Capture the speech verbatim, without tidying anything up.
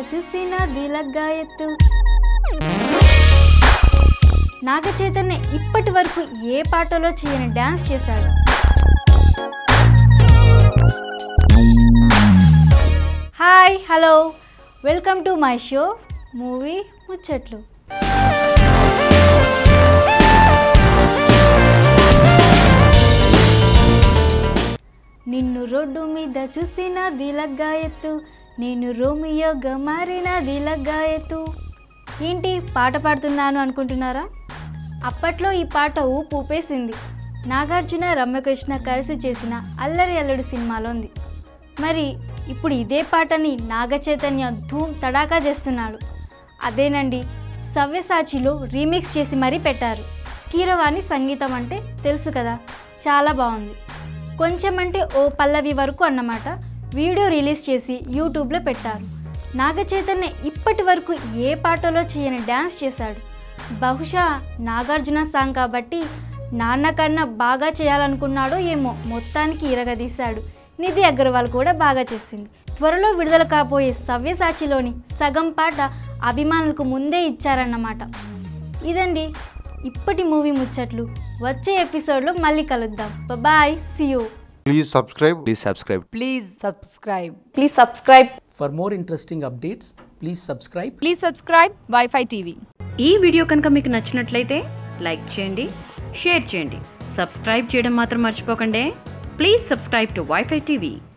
చూసినా దిలగ్గా ఎత్తు. నాగ చైతన్య ఇప్పటి వరకు ఏ పాటలో చేయని డాన్స్ చేశాడు. Hi hello welcome to my show movie ముచ్చట్లు. నిన్ను రోడ్డు మీద చూసిన దిలగ్గా ఎత్తు, నేను రోమియోగా మారిన దిలగ్గా ఎత్తు. ఏంటి పాట పాడుతున్నాను అనుకుంటున్నారా? అప్పట్లో ఈ పాట ఊపు ఊపేసింది. నాగార్జున రమ్యకృష్ణ కలిసి చేసిన అల్లరి అల్లుడు సినిమాలో ఉంది. మరి ఇప్పుడు ఇదే పాటని నాగ చైతన్య ధూమ్ తడాకా చేస్తున్నాడు. అదేనండి, సవ్యసాచిలో రీమిక్స్ చేసి మరీ పెట్టారు. కీరవాణి సంగీతం అంటే తెలుసు కదా, చాలా బాగుంది. కొంచెం అంటే ఓ పల్లవి వరకు అన్నమాట. వీడియో రిలీజ్ చేసి యూట్యూబ్లో పెట్టారు. నాగ చైతన్య ఇప్పటి వరకు ఏ పాటలో చేయని డ్యాన్స్ చేశాడు. బహుశా నాగార్జున సాంగ్ కాబట్టి నాన్న కన్నా బాగా చేయాలనుకున్నాడో ఏమో, మొత్తానికి ఇరగదీశాడు. నిధి అగర్వాల్ కూడా బాగా చేసింది. త్వరలో విడుదల కాబోయే సవ్యసాచిలోని సగం పాట అభిమానులకు ముందే ఇచ్చారన్నమాట. ఇదండి ఇప్పటి మూవీ ముచ్చట్లు. వచ్చే ఎపిసోడ్లో మళ్ళీ కలుద్దాం. Bye, see you. Please subscribe. Please subscribe. Please subscribe. Please subscribe. For more interesting updates, please subscribe. Please subscribe Wi-Fi TV. ఈ వీడియో కనుక మీకు నచ్చినట్లయితే లైక్ చేయండి, షేర్ చేయండి, సబ్స్క్రైబ్ చేయడం మాత్రం మర్చిపోకండి. Please subscribe to Wi-Fi TV.